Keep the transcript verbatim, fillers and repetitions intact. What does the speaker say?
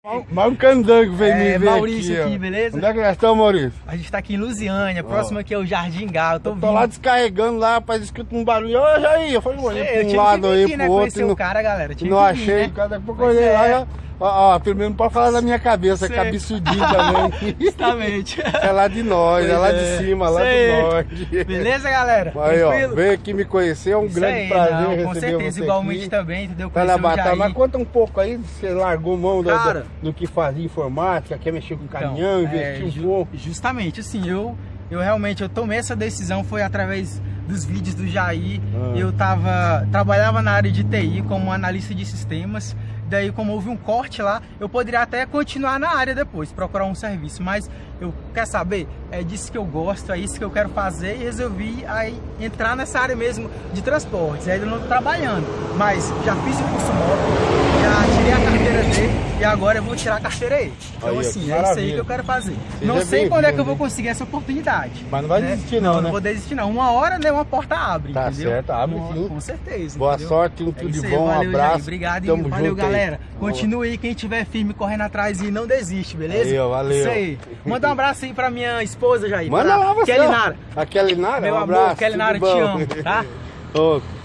Mas um candango veio me É, ver Maurício aqui, aqui, ó. beleza? Onde é que nós estamos, Maurício? A gente tá aqui em Lusiânia, próximo aqui é o Jardim Galo. Eu tô, Eu tô lá descarregando lá, rapaz, escuta um barulho. Ô, Jair, eu falei, olhei pra um lado aí, aqui, pro né, outro. o Não, cara, galera. Tive não que achei, vir, né? cada pouco eu Mas olhei é. lá, ó, ó, pelo menos não pode falar da minha cabeça, Sei. cabeçudinho também. Justamente. É lá de nós, Pois é lá é. de cima, lá Sei. do norte. Beleza, galera? Aí, ó, Tranquilo? veio aqui me conhecer, é um Isso grande aí, prazer não, receber com certeza, você igualmente aqui. também, entendeu? Tá na Conhecer o batalha, Jair. mas conta um pouco aí, você largou mão do, Cara, do, do que fazia informática, quer mexer com caminhão, Então, investir é, um ju- pouco. Justamente, assim, eu, eu realmente eu tomei essa decisão, foi através dos vídeos do Jair. Ah. Eu tava, trabalhava na área de T I como analista de sistemas. Daí, como houve um corte lá, eu poderia até continuar na área depois, procurar um serviço. Mas eu quer saber, é disso que eu gosto, é isso que eu quero fazer e resolvi aí entrar nessa área mesmo de transportes. Ainda não estou trabalhando, mas já fiz o curso moto, já tirei a carteira dele e agora eu vou tirar a carteira aí. Então, Aí, assim, que é isso aí maravilha. que eu quero fazer. Seja Não sei quando é que eu vou bem-vindo, conseguir essa oportunidade. Mas não vai né? desistir não, Não, né? não vou desistir não. Uma hora, né, uma porta abre, Tá entendeu? certo, abre Uma- sim. Com certeza. Boa entendeu? sorte, um É tudo de isso aí, bom, um valeu, abraço. Jair. Obrigado, Tamo e valeu, junto aí. galera. Continue aí, quem estiver firme, correndo atrás e não desiste, beleza? Aí, ó, valeu. Isso aí. Manda um abraço aí pra minha esposa, Jair. Manda pra lá você. Kelly ó. Nara. A Kelly Nara, Meu um amor, abraço. Kelly tudo Nara, te bom? amo, tá? Ô,